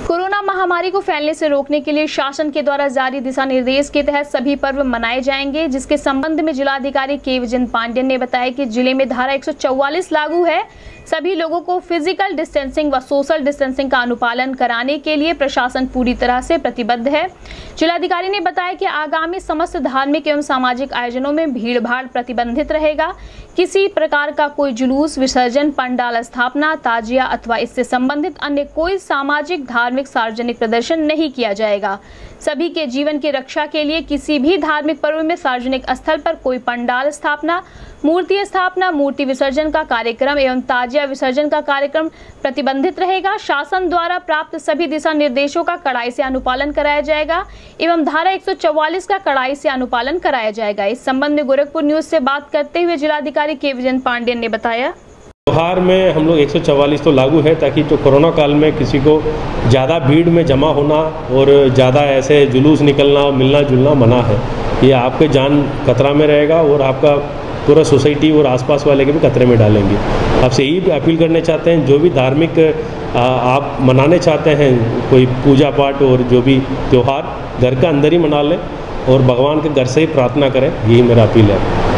Corona महामारी को फैलने से रोकने के लिए शासन के द्वारा जारी दिशा निर्देश के तहत सभी पर्व मनाए जाएंगे, जिसके संबंध में जिलाधिकारी के विजन पांडेय ने बताया कि जिले में धारा 144 लागू है। सभी लोगों को फिजिकल डिस्टेंसिंग व सोशल डिस्टेंसिंग का अनुपालन कराने के लिए प्रशासन पूरी तरह से प्रतिबद्ध है। जिलाधिकारी ने बताया कि आगामी समस्त धार्मिक एवं सामाजिक आयोजनों में भीड़ भाड़ प्रतिबंधित रहेगा। किसी प्रकार का कोई जुलूस, विसर्जन, पंडाल स्थापना, ताजिया अथवा इससे संबंधित अन्य कोई सामाजिक, धार्मिक, सार्वजनिक प्रदर्शन नहीं किया जाएगा। सभी के जीवन की रक्षा के लिए किसी भी धार्मिक पर्व में सार्वजनिक स्थल पर कोई पंडाल स्थापना, मूर्ति स्थापना, मूर्ति विसर्जन का कार्यक्रम एवं ताजिया विसर्जन का कार्यक्रम प्रतिबंधित रहेगा। शासन द्वारा प्राप्त सभी दिशा निर्देशों का कड़ाई से अनुपालन कराया जाएगा एवं धारा 144 का कड़ाई से अनुपालन कराया जाएगा। इस संबंध में गोरखपुर न्यूज से बात करते हुए जिलाधिकारी के विजन पांडेय ने बताया, त्योहार में हम लोग 144 तो लागू है ताकि जो कोरोना काल में किसी को ज़्यादा भीड़ में जमा होना और ज़्यादा ऐसे जुलूस निकलना, मिलना जुलना मना है। ये आपके जान खतरा में रहेगा और आपका पूरा सोसाइटी और आसपास वाले के भी खतरे में डालेंगे। आपसे यही अपील करने चाहते हैं, जो भी धार्मिक आप मनाने चाहते हैं, कोई पूजा पाठ और जो भी त्यौहार घर के अंदर ही मना लें और भगवान के घर से ही प्रार्थना करें, यही मेरा अपील है।